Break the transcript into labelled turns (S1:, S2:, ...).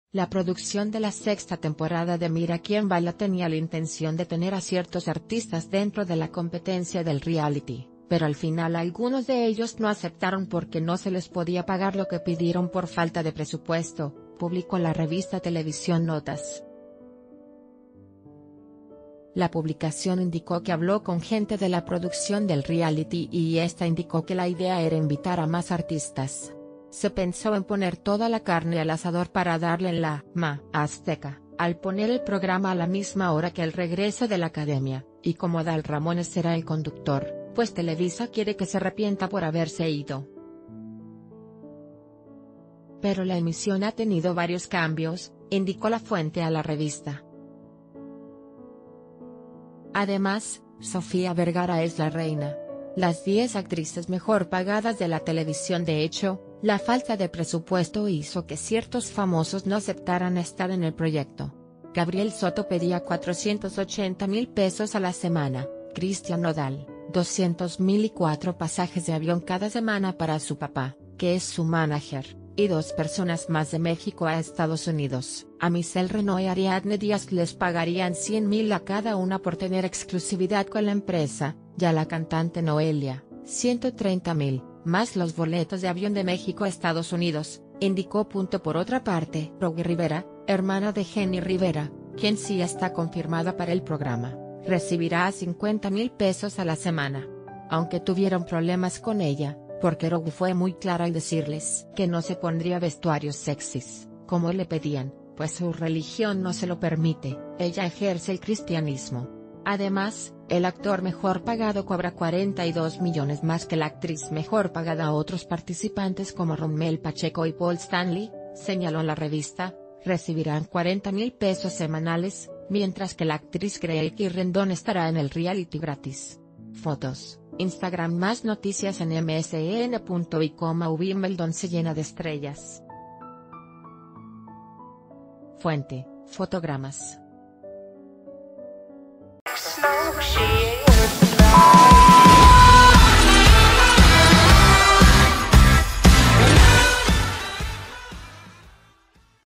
S1: La producción de la sexta temporada de Mira quién baila tenía la intención de tener a ciertos artistas dentro de la competencia del reality, pero al final algunos de ellos no aceptaron porque no se les podía pagar lo que pidieron por falta de presupuesto, publicó la revista Televisión Notas. La publicación indicó que habló con gente de la producción del reality y esta indicó que la idea era invitar a más artistas. Se pensó en poner toda la carne al asador para darle en la Azteca, al poner el programa a la misma hora que el regreso de la academia, y como Adal Ramones será el conductor, pues Televisa quiere que se arrepienta por haberse ido. Pero la emisión ha tenido varios cambios, indicó la fuente a la revista. Además, Sofía Vergara es la reina. Las 10 actrices mejor pagadas de la televisión. De hecho, la falta de presupuesto hizo que ciertos famosos no aceptaran estar en el proyecto. Gabriel Soto pedía 480,000 pesos a la semana, Cristian Nodal, 200,000 y 4 pasajes de avión cada semana para su papá, que es su manager, y 2 personas más de México a Estados Unidos. A Michelle Renaud y Ariadne Díaz les pagarían 100,000 a cada una por tener exclusividad con la empresa, y a la cantante Noelia, 130,000, más los boletos de avión de México a Estados Unidos, indicó. Por otra parte, Rogue Rivera, hermana de Jenny Rivera, quien sí está confirmada para el programa, recibirá 50,000 pesos a la semana. Aunque tuvieron problemas con ella, porque Rogue fue muy clara al decirles que no se pondría vestuarios sexys, como le pedían, pues su religión no se lo permite, ella ejerce el cristianismo. Además, el actor mejor pagado cobra 42 millones más que la actriz mejor pagada. Otros participantes como Rommel Pacheco y Paul Stanley, señaló la revista, recibirán 40,000 pesos semanales, mientras que la actriz Gracie Rendón estará en el reality gratis. Fotos, Instagram. Más noticias en msn.i. Wimbledon se llena de estrellas. Fuente, fotogramas.